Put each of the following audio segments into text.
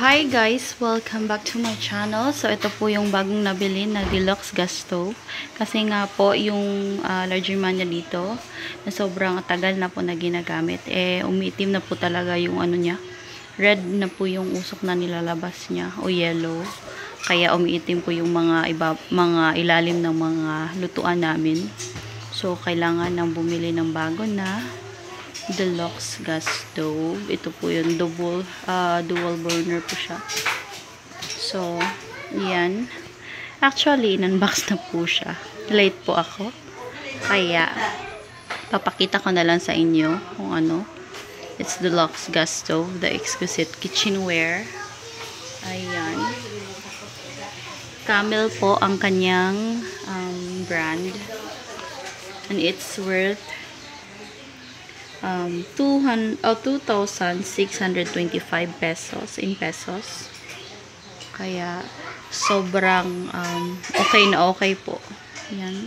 Hi guys! Welcome back to my channel. So, ito po yung bagong nabili na deluxe gas stove. Kasi nga po, yung larger man niya dito, na sobrang tagal na po na ginagamit. Umiitim na po talaga yung ano niya. Red na po yung usok na nilalabas niya, o yellow. Kaya umiitim po yung mga ilalim ng mga lutuan namin. So, kailangan nang bumili ng bago na deluxe gas stove. Ito po yung dual burner po siya. So, yan. Actually, in-unbox na po siya. Late po ako. Kaya, papakita ko na lang sa inyo kung ano. It's deluxe gas stove, the exquisite kitchenware. Ayan. Camel po ang kanyang brand. And it's worth 2,625 pesos in pesos. Kaya sobrang okay na okay po. Yan.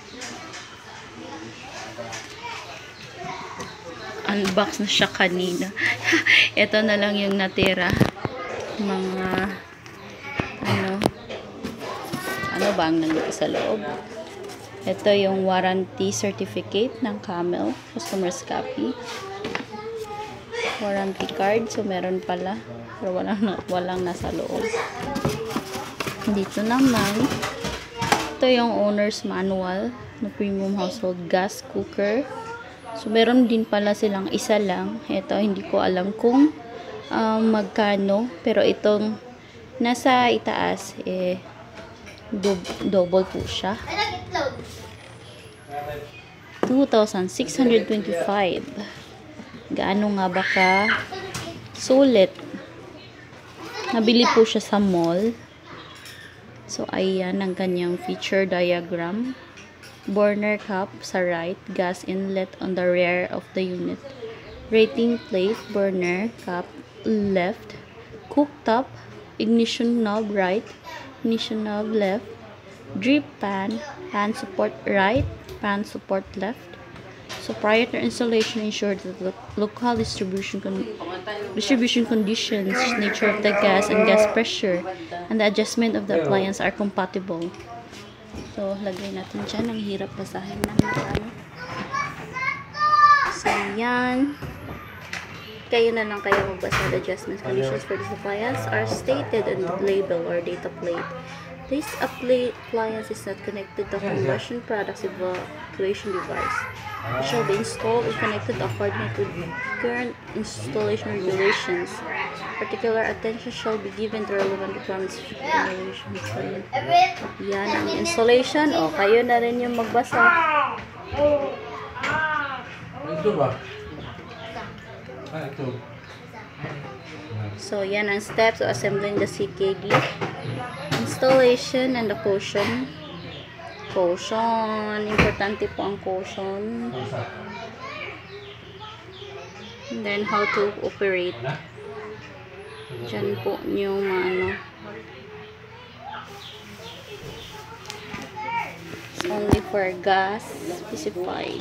Unbox na siya kanina. Ito na lang yung natira. Mga ano ba ang nandito sa loob? Ito yung warranty certificate ng Camel. Customer's copy. Warranty card. So, meron pala. Pero walang nasa loob. Dito naman, ito yung owner's manual na premium household gas cooker. So, meron din pala silang isa lang. Ito, hindi ko alam kung magkano. Pero itong nasa itaas, double po siya. 2,625. Gaano nga ba ka sulit? Nabili po siya sa mall. So, ayan ang kanyang feature diagram. Burner cap sa right, gas inlet on the rear of the unit. Rating plate, burner cap left, cooktop, ignition knob right, ignition knob left, drip pan, pan support right, pan support left. So prior to installation, ensure that the local distribution conditions, nature of the gas and gas pressure, and the adjustment of the appliance are compatible. So lagay natin dyan. Ang hirap basahin na. So yan. Kayo na lang kayo magbasa. The adjustment conditions for this appliance are stated on the label or data plate. This appliance is not connected to combustion products evacuation device. It shall be installed and connected according to current installation regulations. Particular attention shall be given to relevant requirements. So, yan ang installation. O, kayo na rin yung magbasa. Ito ba? Ito. So, yan ang steps of assembling the CKD. Installation and the cushion. Cushion. Importante po ang cushion. And then, how to operate. Diyan po yung It's only for gas specified.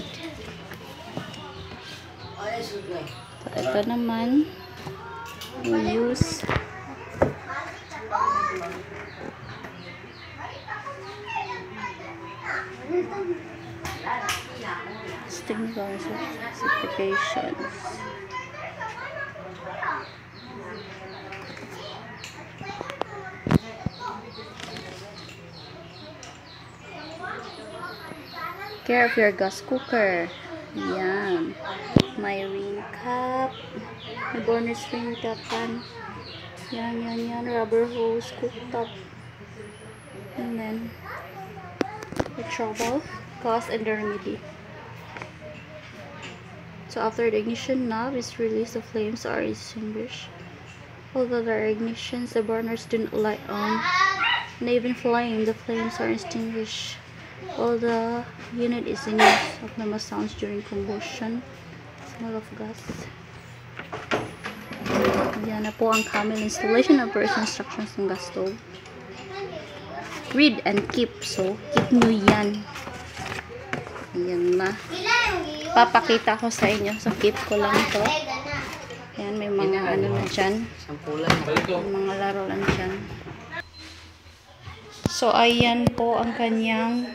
So, ito naman. Use technical specifications. Care of your gas cooker. Yan. May ring cap. May burner's ring cap pan. Yan. Rubber hose, cooktop. And then, the trouble, cause, and the remedy. So, after the ignition knob is released, the flames are extinguished. Although there are ignitions, the burners do not light on. And even flame, the flames are extinguished. All the unit is in use. Abnormal sounds during combustion. Smell of gas. Yan na po ang Camel installation and operation instructions ng gas stove. Read and keep. So, keep nyo yan. Yan na. Papakita ko sa inyo. So, keep ko lang to. Ayan, may mga ano na dyan. May mga laro lang dyan. So, ayan po ang kanyang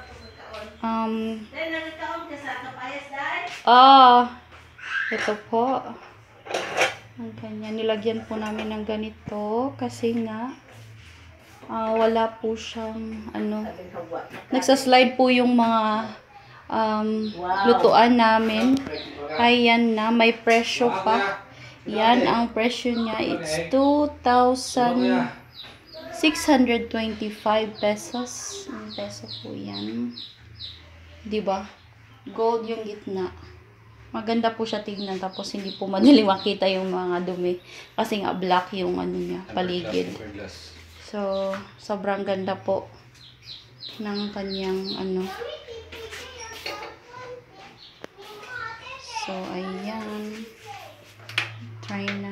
ito po. Ang kanya. Nilagyan po namin ng ganito kasi nga wala po siyang ano. Nagsaslide po yung mga lutuan namin. Ayan na. May presyo pa. Yan ang presyo niya. It's 2,625 pesos. Ang peso po yan. Diba? Gold yung gitna. Maganda po siya tignan. Tapos hindi po madali makita yung mga dumi. Kasi nga black yung ano niya, paligid. So, sobrang ganda po ng kanyang ano. So, ayan. Try na.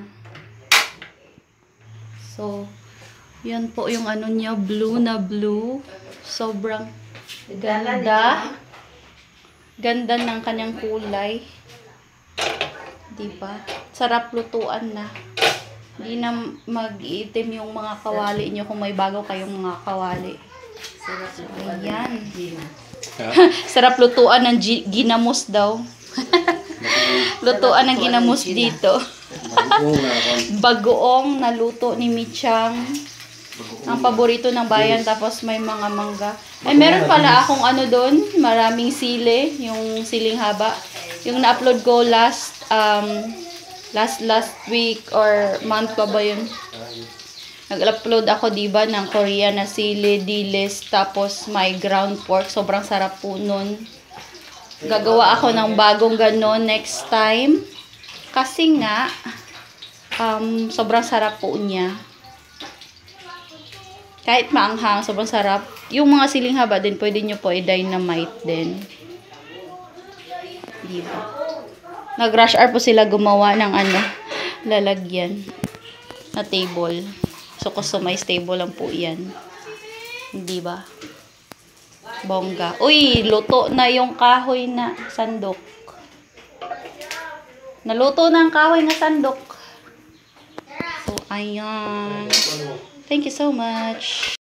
So, yan po yung ano niya, blue na blue. Sobrang ganda. Ganda ng kanyang kulay. Diba? Sarap lutuan na. Hindi na mag-iitim yung mga kawali nyo kung may bago kayong mga kawali. So, ayan. Sarap lutuan ng ginamos daw. Lutuan ng ginamos dito. Bagoong naluto ni Michang. Ang paborito ng bayan. Tapos may mga mangga. Ay, meron pala akong ano doon. Maraming sili. Yung siling haba. Yung na-upload ko last week or month pa ba yun? Nag-upload ako diba ng Korean na sili, dilis. Tapos may ground pork. Sobrang sarap po nun. Gagawa ako ng bagong ganon next time. Kasi nga, sobrang sarap po niya. Kahit maanghang, sobrang sarap. Yung mga siling haba din, pwede nyo po i-dynamite din. Diba? Nag-rush hour po sila gumawa ng ano, lalagyan na table. So, customized table lang po yan. Diba? Bongga. Uy, luto na yung kahoy na sandok. Naluto na ang kahoy na sandok. So, ayan. Thank you so much.